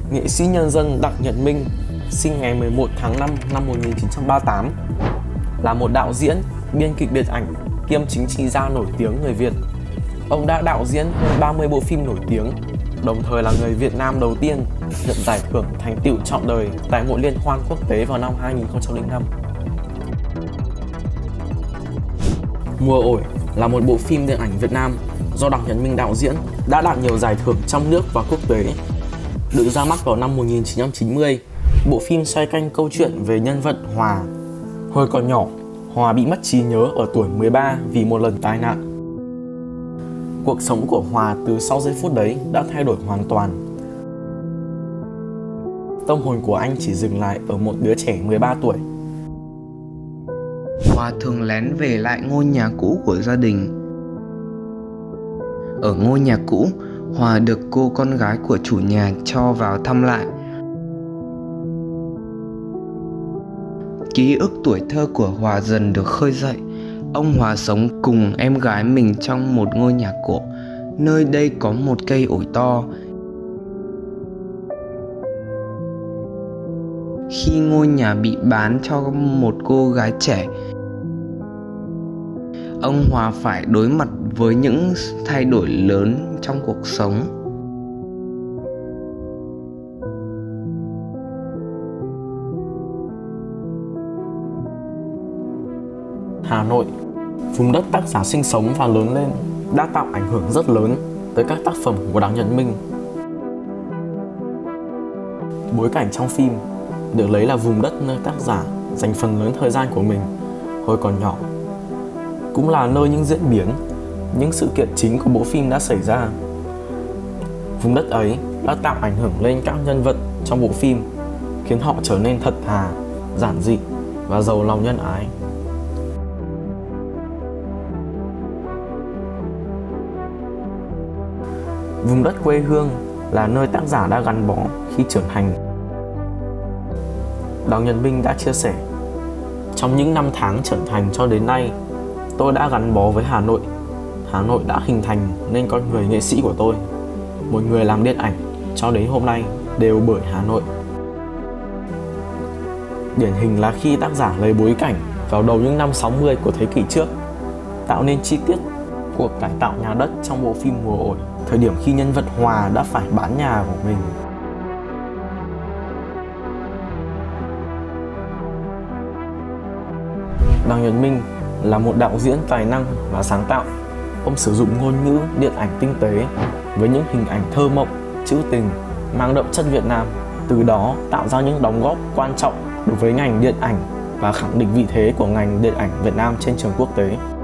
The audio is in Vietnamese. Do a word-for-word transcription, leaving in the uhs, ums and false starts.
Nghệ sĩ nhân dân Đặng Nhật Minh sinh ngày mười một tháng năm năm một nghìn chín trăm ba mươi tám, là một đạo diễn, biên kịch điện ảnh kiêm chính trị gia nổi tiếng người Việt. Ông đã đạo diễn hơn ba mươi bộ phim nổi tiếng, đồng thời là người Việt Nam đầu tiên nhận giải thưởng thành tựu trọn đời tại một liên hoan quốc tế vào năm hai nghìn không trăm lẻ năm. Mùa ổi là một bộ phim điện ảnh Việt Nam do Đặng Nhật Minh đạo diễn, đã đạt nhiều giải thưởng trong nước và quốc tế. Được ra mắt vào năm một nghìn chín trăm chín mươi, bộ phim xoay quanh câu chuyện về nhân vật Hòa. Hồi còn nhỏ, Hòa bị mất trí nhớ ở tuổi mười ba vì một lần tai nạn. Cuộc sống của Hòa từ sau giây phút đấy đã thay đổi hoàn toàn. Tâm hồn của anh chỉ dừng lại ở một đứa trẻ mười ba tuổi. Hòa thường lén về lại ngôi nhà cũ của gia đình. Ở ngôi nhà cũ, Hòa được cô con gái của chủ nhà cho vào thăm lại. Ký ức tuổi thơ của Hòa dần được khơi dậy. Ông Hòa sống cùng em gái mình trong một ngôi nhà cổ. Nơi đây có một cây ổi to. Khi ngôi nhà bị bán cho một cô gái trẻ, ông Hòa phải đối mặt với những thay đổi lớn trong cuộc sống. Hà Nội, vùng đất tác giả sinh sống và lớn lên, đã tạo ảnh hưởng rất lớn tới các tác phẩm của Đặng Nhật Minh. Bối cảnh trong phim được lấy là vùng đất nơi tác giả dành phần lớn thời gian của mình hồi còn nhỏ, cũng là nơi những diễn biến, những sự kiện chính của bộ phim đã xảy ra. Vùng đất ấy đã tạo ảnh hưởng lên các nhân vật trong bộ phim, khiến họ trở nên thật thà, giản dị và giàu lòng nhân ái. Vùng đất quê hương là nơi tác giả đã gắn bó khi trưởng thành. Đặng Nhật Minh đã chia sẻ: trong những năm tháng trưởng thành cho đến nay, tôi đã gắn bó với Hà Nội. Hà Nội đã hình thành nên con người nghệ sĩ của tôi. Một người làm điện ảnh cho đến hôm nay đều bởi Hà Nội. Điển hình là khi tác giả lấy bối cảnh vào đầu những năm sáu mươi của thế kỷ trước, tạo nên chi tiết cuộc cải tạo nhà đất trong bộ phim Mùa ổi, thời điểm khi nhân vật Hòa đã phải bán nhà của mình. Đặng Nhật Minh là một đạo diễn tài năng và sáng tạo. Ông sử dụng ngôn ngữ điện ảnh tinh tế với những hình ảnh thơ mộng, trữ tình, mang đậm chất Việt Nam, từ đó tạo ra những đóng góp quan trọng đối với ngành điện ảnh và khẳng định vị thế của ngành điện ảnh Việt Nam trên trường quốc tế.